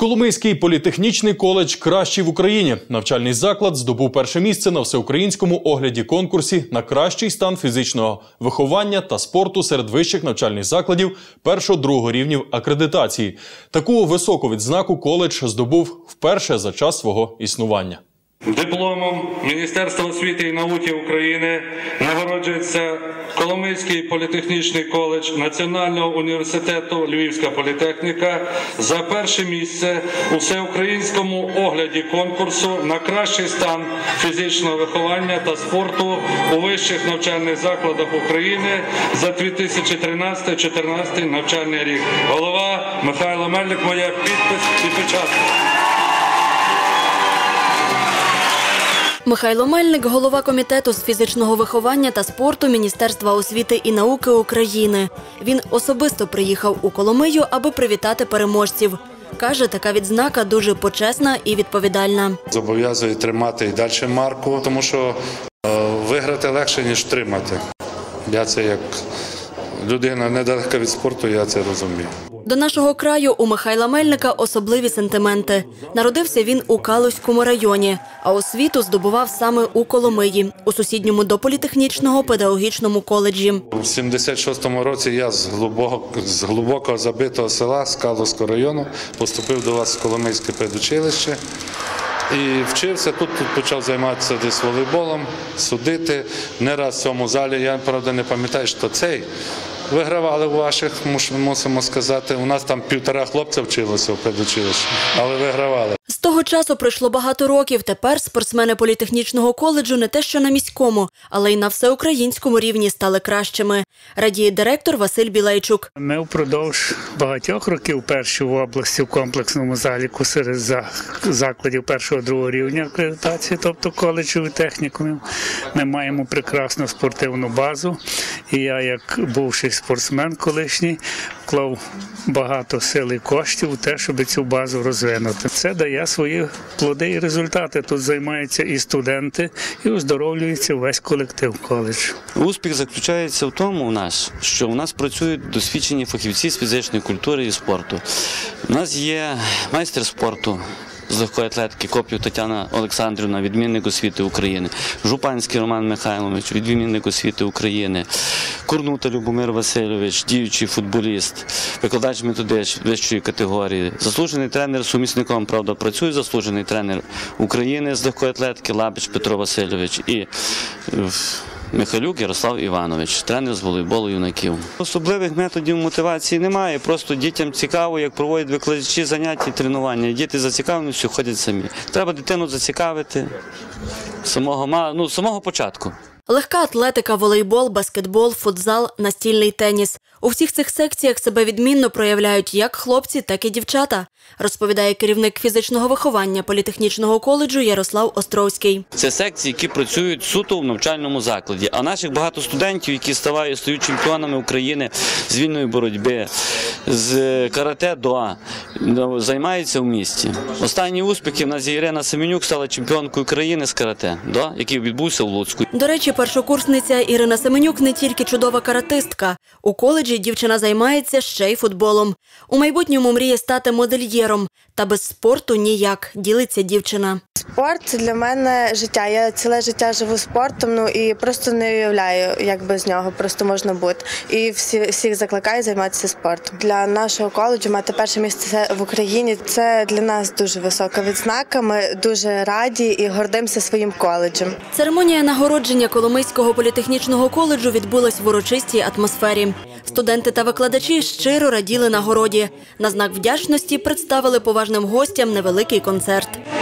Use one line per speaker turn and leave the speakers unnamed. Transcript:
Коломийський політехнічний коледж «Кращий в Україні». Навчальний заклад здобув перше місце на всеукраїнському огляді-конкурсі на кращий стан фізичного виховання та спорту серед вищих навчальних закладів першого-другого рівнів акредитації. Таку високу відзнаку коледж здобув вперше за час свого існування.
Дипломом Міністерства освіти і науки України нагороджується Коломийський політехнічний коледж Національного університету Львівська політехніка за перше місце у всеукраїнському огляді конкурсу на кращий стан фізичного виховання та спорту у вищих навчальних закладах України за 2013-2014 навчальний рік. Голова Михайло Мельник, моя підпис і печатка.
Михайло Мельник – голова комітету з фізичного виховання та спорту Міністерства освіти і науки України. Він особисто приїхав у Коломию, аби привітати переможців. Каже, така відзнака дуже почесна і відповідальна.
Зобов'язує тримати і далі марку, тому що виграти легше, ніж тримати. Я це як людина недалека від спорту, я це розумію.
До нашого краю у Михайла Мельника особливі сентименти. Народився він у Калузькому районі, а освіту здобував саме у Коломиї, у сусідньому до політехнічного педагогічному коледжі.
У 76-му році я з глибоко забитого села, з Калузького району, поступив до вас в Коломийське педучилище. І вчився, тут почав займатися десь волейболом, судити. Не раз в цьому залі, я, правда, не пам'ятаю, що цей. Вигравали у ваших, мусимо сказати. У нас там 1,5 хлопця вчилося в педучилищі, але вигравали.
З того часу пройшло багато років. Тепер спортсмени політехнічного коледжу не те що на міському, але й на всеукраїнському рівні стали кращими. Радіє директор Василь Білейчук.
Ми впродовж багатьох років перші в області в комплексному заліку серед закладів першого-другого рівня акредитації, тобто коледжів і технікумів. Ми маємо прекрасну спортивну базу. І я, як бувший спортсмен колишній, вклав багато сил і коштів у те, щоб цю базу розвинути. Це дає свої плоди і результати. Тут займаються і студенти, і оздоровлюється весь колектив коледжу.
Успіх заключається в тому, що у нас працюють досвідчені фахівці з фізичної культури і спорту. У нас є майстер спорту з легкої атлетики Коп'юх Тетяна Олександрівна, відмінник освіти України, Жупанський Роман Михайлович, відмінник освіти України, Курнута Любомир Васильович, діючий футболіст, викладач-методист вищої категорії, заслужений тренер, сумісником, правда, працює заслужений тренер України з легкої атлетики Лабич Петро Васильович і Михайлюк Ярослав Іванович, тренер з волейболу юнаків. Особливих методів мотивації немає, просто дітям цікаво, як проводять викладачі заняття і тренування. Діти зацікавленістю ходять самі. Треба дитину зацікавити з самого початку.
Легка атлетика, волейбол, баскетбол, футзал, настільний теніс. У всіх цих секціях себе відмінно проявляють як хлопці, так і дівчата, розповідає керівник фізичного виховання політехнічного коледжу Ярослав Островський.
Це секції, які працюють суто в навчальному закладі, а наших багато студентів, які стають чемпіонами України з вільної боротьби, з карате-до, займаються в місті. Останні успіхи в нас є Ірина Семенюк, стала чемпіонкою країни з карате-до, який відбувся в Луцьку.
До речі, першокурсниця Ірина Семенюк не тільки чудова каратистка. У коледжі дівчина займається ще й футболом. У майбутньому мріє стати модельєром. Та без спорту ніяк, ділиться дівчина.
Спорт – це для мене життя. Я ціле життя живу спортом, і просто не уявляю, як без нього просто можна бути. І всіх закликаю займатися спортом. Для нашого коледжу мати перше місце в Україні – це для нас дуже висока відзнака. Ми дуже раді і гордимося своїм коледжем.
Церемонія нагородження Коломийського політехнічного коледжу відбулась в урочистій атмосфері. Студенти та викладачі щиро раділи нагороді. На знак вдячності представили поважним гостям невеликий концерт.